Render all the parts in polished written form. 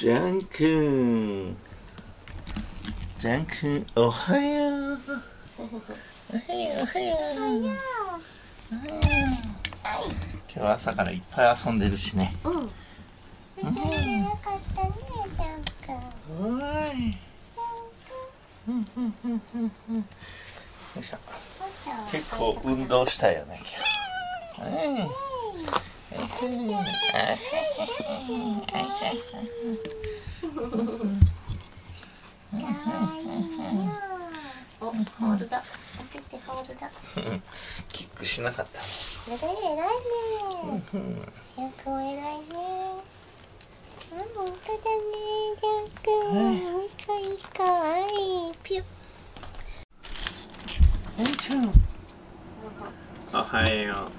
ジャン君、ジャン君、おはよう。おはよう、おはよう。今日は朝からいっぱい遊んでるしね。 よかったね、ジャン君。 おーい。よいしょ。結構運動したよね、今日。 お、ホールだ。当ててホールだ。 キックしなかったね。 偉いね。ジャン君偉いね。本当だね、ジャン君。かわいい。ピュッ。 ポンちゃん。おはよう。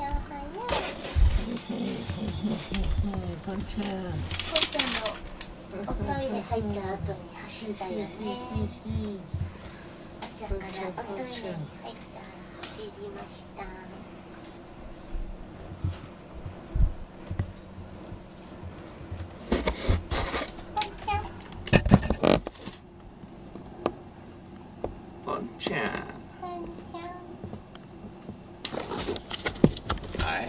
ポンちゃん。 ポンちゃんのおトイレ入った後に走ったよね。朝からおトイレに入ったら走りました。 ポンちゃん。はい。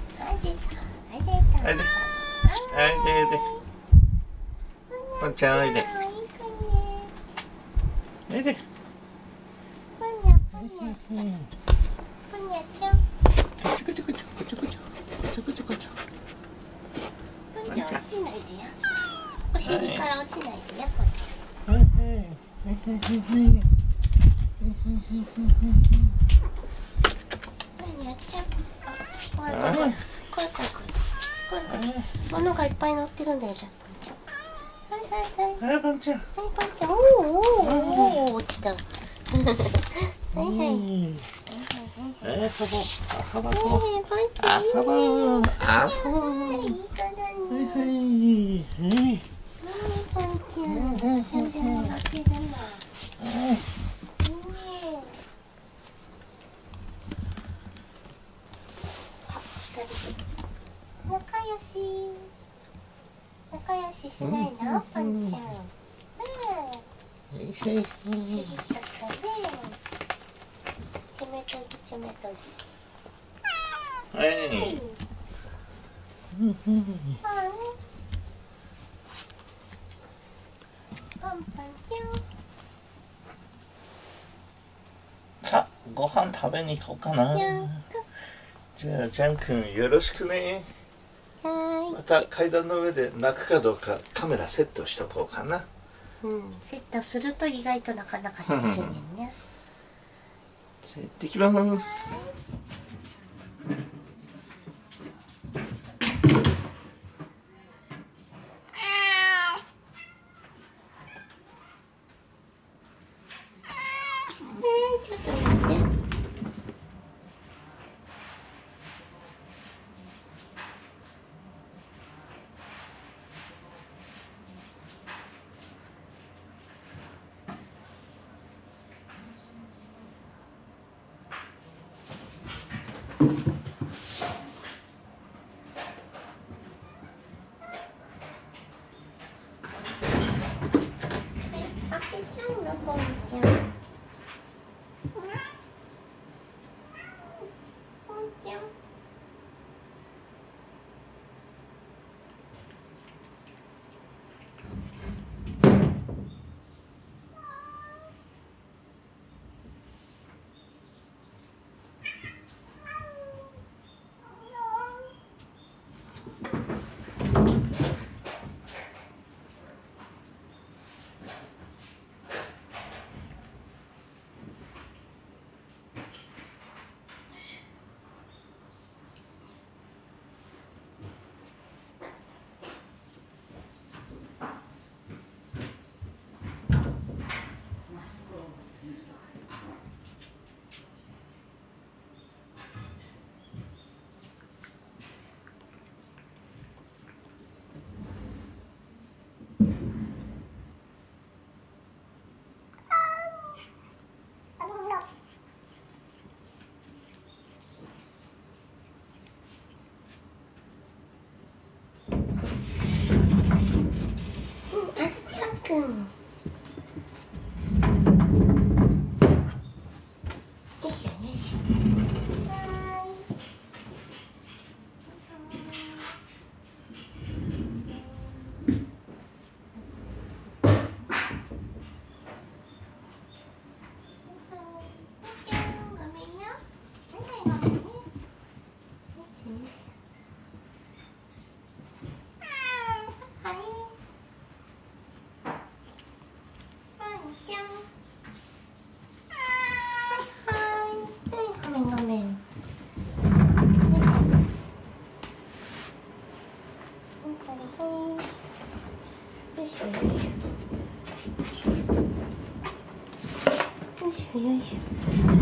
おいで。おいで。ポンちゃんおいで。おいで。こちょこちょ。 ポンちゃん落ちないでよ。お尻から落ちないでよ、ポンちゃん。何やっちゃう。怖い。物がいっぱい乗ってるんだよ、じゃん、ポンちゃん。はい。 はい、ポンちゃん。 はい、ポンちゃん。おお、落ちた。はい。 遊ぼう。 ポンちゃん。 遊ぼう。 いい子だね。ポンちゃん。全然乗ってるな。仲良ししないの、ポンちゃん。シリッとしたね。ちめとじ。 はい。 ポンちゃん。 さあ、ご飯食べに行こうかな。じゃあ、ジャン君よろしくね。また階段の上で泣くかどうかカメラセットしとこうかな。 セットすると意外と泣かなかったりするね。 じゃあ行ってきます。 ちょっと待って。開けちゃうの、ポンちゃん。ポンちゃん。 くん。よいしょよいしょ。はーい。ごめんよ。はいはい、ごめんね。よしよし。はい。ワンちゃん。はい。はい、ごめんごめん。はい。よいしょよいしょ。よいしょよいしょ。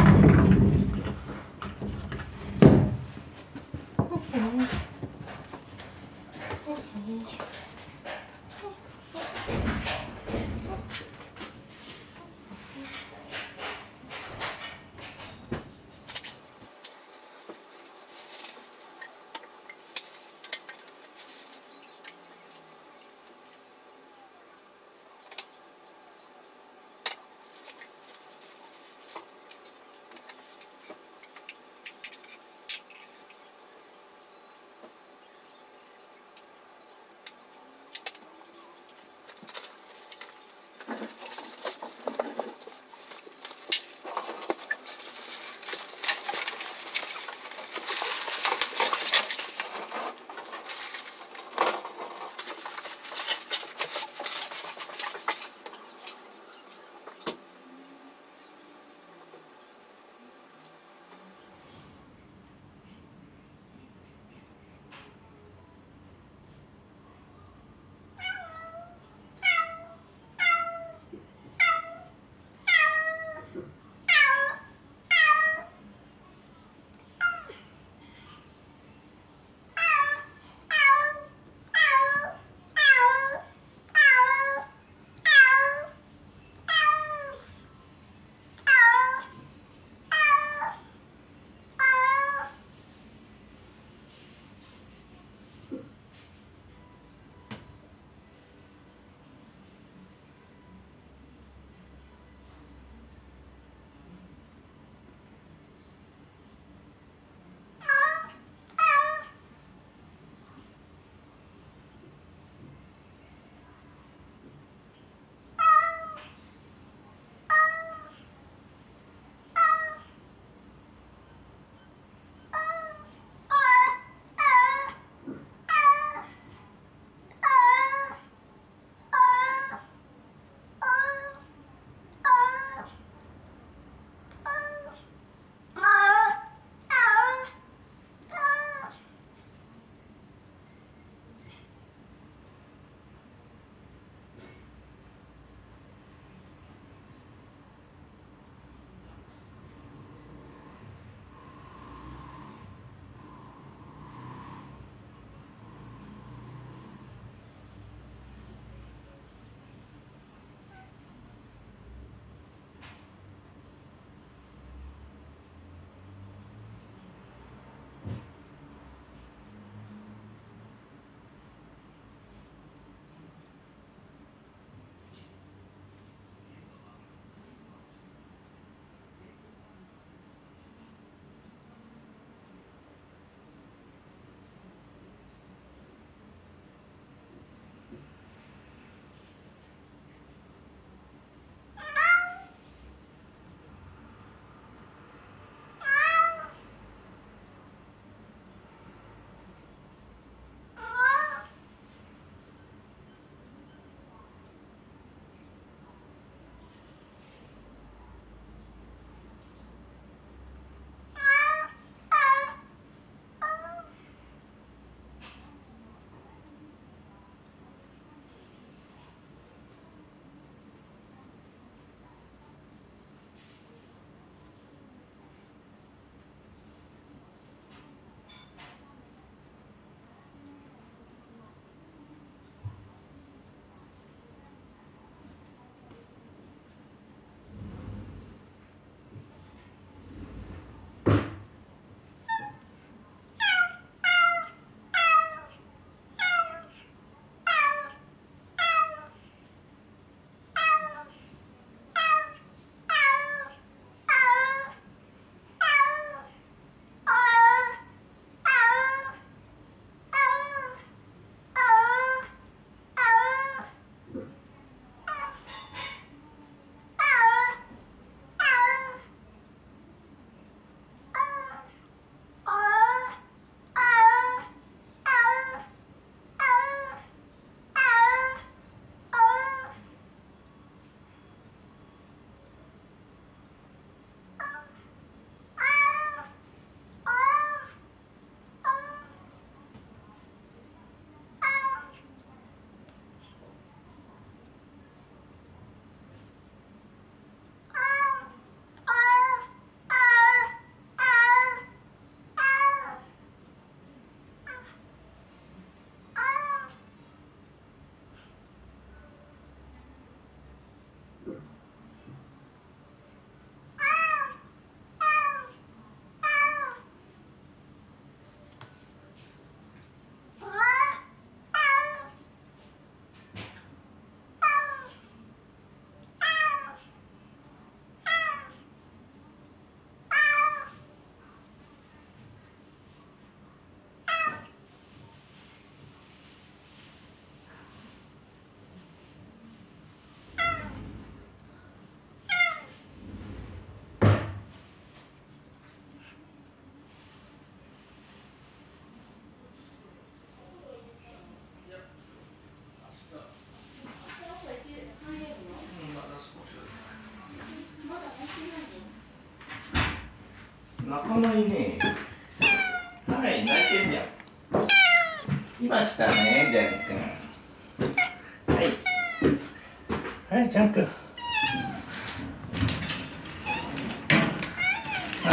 泣かないね。はい、泣いてんじゃん。今来たね、ジャン君。はい。はい、ジャン君。はい。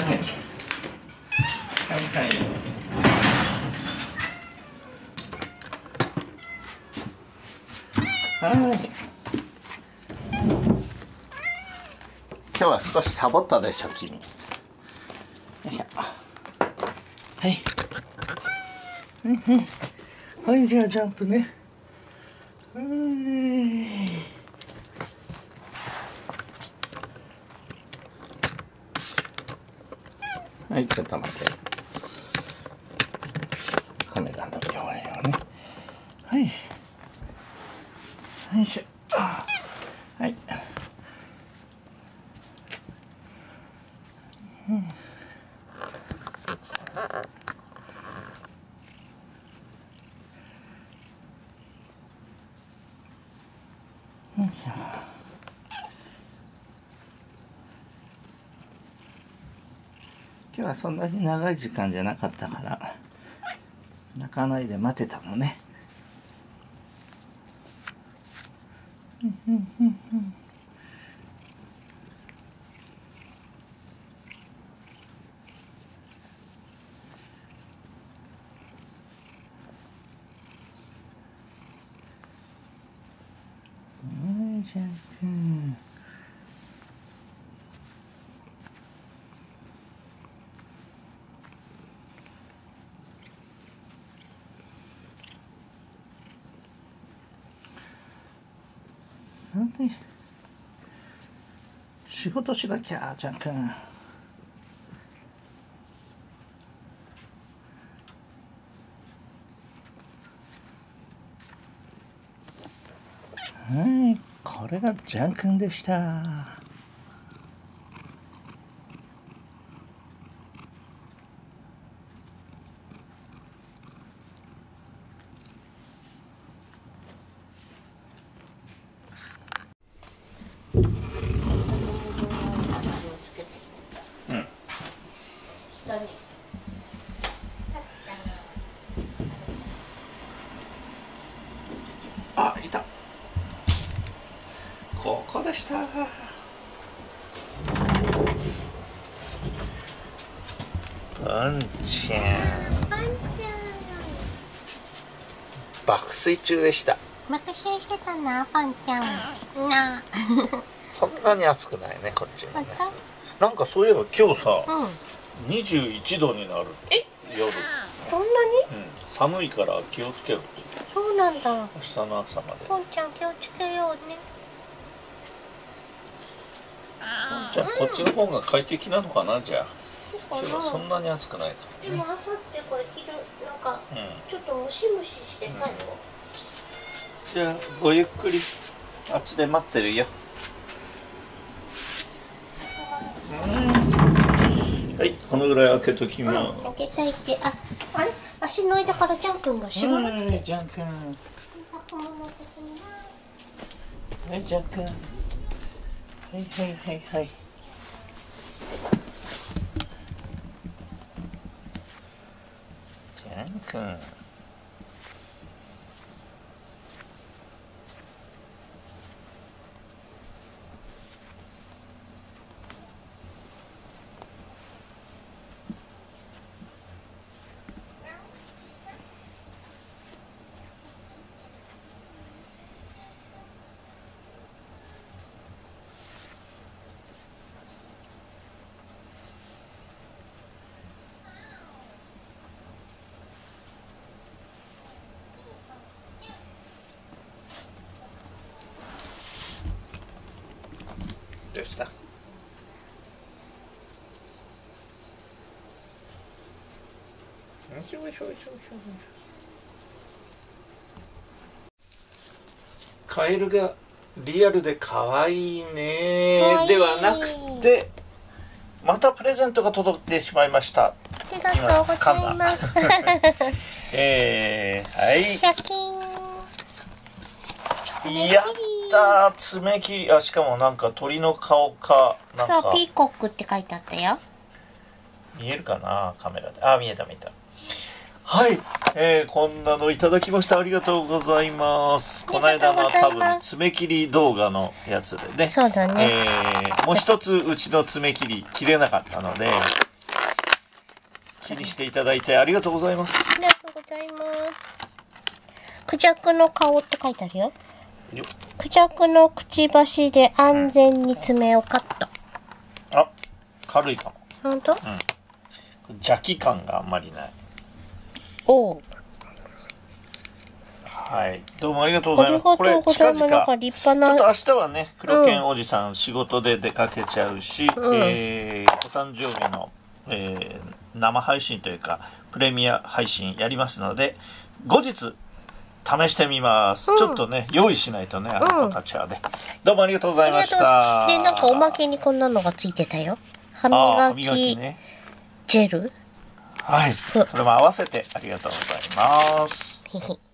はいはい。はい。今日は少しサボったでしょ、君。よいしょ。はい。はい、じゃあジャンプね。はい、ちょっと待って。カメラの汚れをね。はい。よいしょ。はい。今日はそんなに長い時間じゃなかったから泣かないで待てたのね。ジャン君。なんで仕事しなきゃ、ジャン君。はい、これがジャン君でした。はいあ、いた。ここでした。パンちゃん。爆睡中でした。 爆睡してたな、パンちゃん。な。 そんなに暑くないね、こっちもね。なんかそういえば今日さ、21度になる。夜。 そんなに？ 寒いから気をつけろって。 そうなんだ。 明日の朝まで。 パンちゃん気をつけようね。 じゃあこっちの方が快適なのかな、じゃあ。今日はそんなに暑くないから、ね。 でも明後日これ昼なんかちょっとムシムシしてたよ。 じゃあごゆっくりあっちで待ってるよ。はい、このぐらい開けときます。 開けといて、あれ足の間からジャン君が縛られて。 ジャン君。はい、ジャン君。はいはいはいはい。ジャン君。どうした？カエルがリアルで可愛いねではなくて、またプレゼントが届いてしまいました。 ありがとうございます。 はい。 シャキーン。 やったー、爪切り。しかもなんか鳥の顔かなんか。 そう、ピーコックって書いてあったよ。 見えるかなカメラで。あ、見えた見えた。はい、こんなのいただきました。ありがとうございます。この間の多分爪切り動画のやつでね。 そうだね。 もう一つうちの爪切り切れなかったので、気にしていただいてありがとうございます。 ありがとうございます。クジャクの顔って書いてあるよ。クジャクのくちばしで安全に爪をカット。 あ、軽いかも。 本当？ 邪気感があんまりない。 おう。 はい、どうもありがとうございます。これ近々、 なんか立派な。 ちょっと明日はね、黒犬おじさん仕事で出かけちゃうし、お誕生日の、生配信というかプレミア配信やりますので、後日試してみます。ちょっとね、用意しないとね、あの子たちはね。どうもありがとうございました。 で、なんかおまけにこんなのがついてたよ。歯磨きね、 ジェル。 はい、それも合わせてありがとうございます。